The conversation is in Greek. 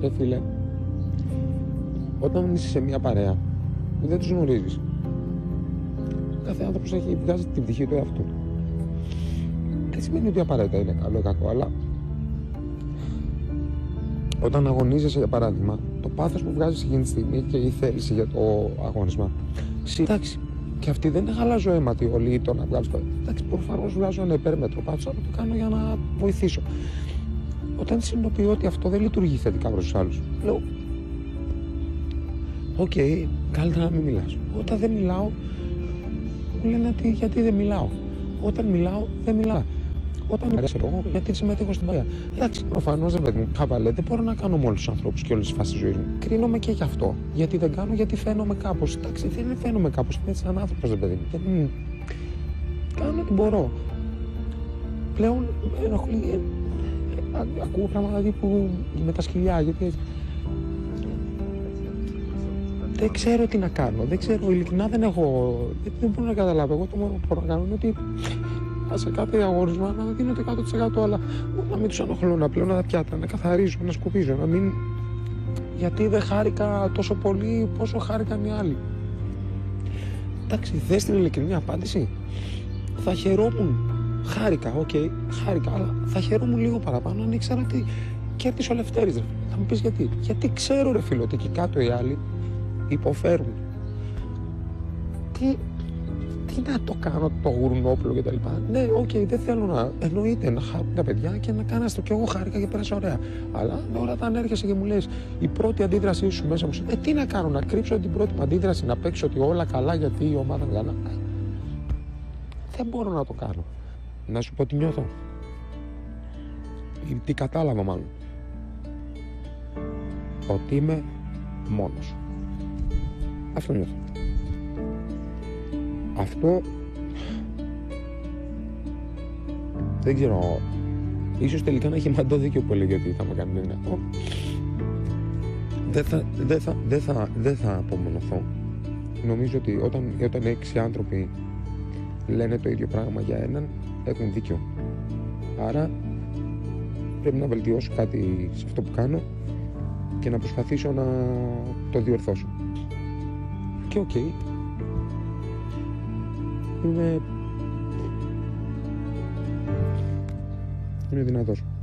φίλε, όταν είσαι σε μια παρέα που δεν τους γνωρίζεις, κάθε άνθρωπος βγάζει την πτυχή του εαυτού. Δεν σημαίνει ότι απαραίτητα είναι καλό ή κακό, αλλά όταν αγωνίζεσαι, για παράδειγμα, το πάθος που βγάζεις εκείνη τη στιγμή και η θέληση για το αγώνισμα, εντάξει, και αυτή δεν είναι χαλάζω αίματι όλοι το να βγάλεις. Εντάξει, προφανώς βγάζω ένα υπέρμετρο πάθος, αλλά το κάνω για να βοηθήσω. Όταν συνειδητοποιώ ότι αυτό δεν λειτουργεί θετικά προς τους άλλους, λέω, οκ, καλύτερα να μην μιλάς. Όταν δεν μιλάω, μου λένε γιατί δεν μιλάω. Όταν μιλάω, δεν μιλάω. Όταν μιλάω, εγώ γιατί συμμετέχω στην παρέα. Εντάξει, προφανώς δεν μου χαβαλέ, δεν μπορώ να κάνω με όλους τους ανθρώπους και όλες τις φάσεις της ζωής μου. Κρίνομαι και γι' αυτό. Γιατί δεν κάνω, γιατί φαίνομαι κάπως. Εντάξει, δεν φαίνομαι κάπως. Είμαι έτσι σαν άνθρωπος, δεν παιδί μου. Κάνω ό,τι μπορώ. Πλέον ενοχλεί. Ακούω πράγματα τύπου με τα σκυλιά, γιατί δεν ξέρω τι να κάνω, δεν ξέρω, ειλικρινά δεν μπορώ να καταλάβω. Εγώ το μόνο που μπορώ να κάνω είναι ότι σε κάθε αγόρισμα να δίνω το 100%, αλλά να μην τους ενοχλώ, πλέον να τα πιάτα, να καθαρίζω, να σκουπίζω, να μην... Γιατί δεν χάρηκα τόσο πολύ πόσο χάρηκαν οι άλλοι. Εντάξει, θες την ειλικρινή απάντηση. Θα χαιρόμουν. Χάρηκα, χάρηκα, αλλά θα χαιρόμουν λίγο παραπάνω αν ήξερα ότι κέρδισε ο Λευτέρης, ρε. Θα μου πεις γιατί. Γιατί ξέρω, ρε φίλο, ότι εκεί κάτω οι άλλοι υποφέρουν. Τι να το κάνω, το γουρνόπλο και τα λοιπά. Ναι, δεν θέλω να... Εννοείται να χαρούν τα παιδιά και να κάνεις το κι εγώ χάρηκα και πέρασε ωραία. Αλλά τώρα όταν έρχεσαι και μου λες η πρώτη αντίδρασή σου μέσα μου, τι να κάνω, να κρύψω την πρώτη μου αντίδραση, να παίξω ότι όλα καλά γιατί η ομάδα μου καλά. Δεν μπορώ να το κάνω. Να σου πω τι νιώθω. Τι κατάλαβα μάλλον. Ότι είμαι μόνος. Αυτό νιώθω. Αυτό... Δεν ξέρω. Ίσως τελικά να έχει μαντό δίκιο που έλεγε ότι θα με κάνει δυνατό. Δεν θα απομονωθώ. Νομίζω ότι όταν 6 άνθρωποι λένε το ίδιο πράγμα για έναν, έχουν δίκιο. Άρα πρέπει να βελτιώσω κάτι σε αυτό που κάνω και να προσπαθήσω να το διορθώσω. Και είμαι δυνατός.